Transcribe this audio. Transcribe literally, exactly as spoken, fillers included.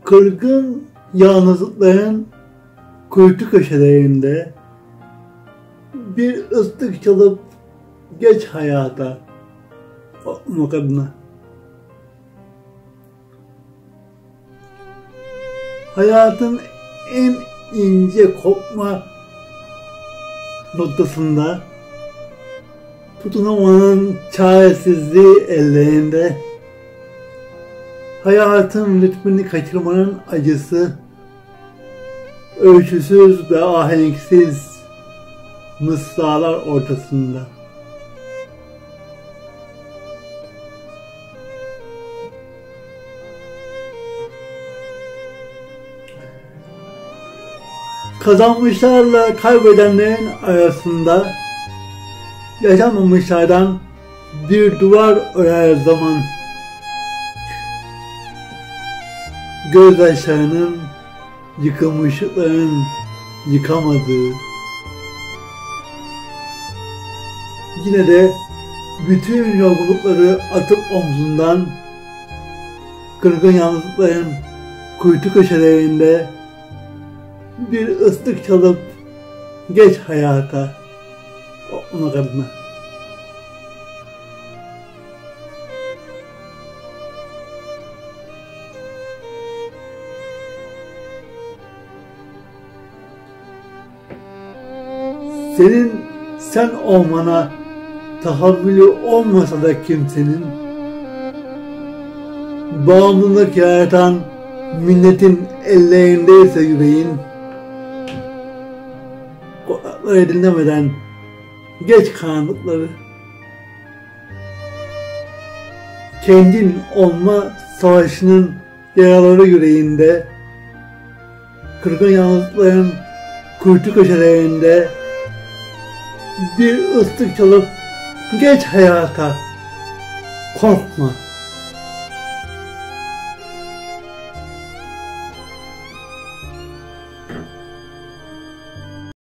Kırgın yalnızlıkların kuytu köşelerinde bir ıslık çalıp geç hayata okumak adına. Hayatın en ince kopma noktasında tutunamanın çaresizliği ellerinde, hayatın ritmini kaçırmanın acısı, ölçüsüz ve ahenksiz mısralar ortasında. Kazanmışlarla kaybedenlerin arasında yaşanmamışlardan bir duvar örer zaman. Gözyaşlarının yıkılmışlıkların yıkamadığı, yine de bütün yorgunlukları atıp omzundan, kırgın yalnızlıkların kuytu köşelerinde bir ıslık çalıp geç hayata okumak adına. Senin sen olmana tahammülü olmasa da kimsenin, bağımlılık yaratan milletin ellerindeyse yüreğin, kulaklar edinlemeden geç karanlıkları, kendin olma savaşının yaraları yüreğinde, kırgın yalnızlıkların kuytu köşelerinde bir ıslık çalıp geç hayata, korkma.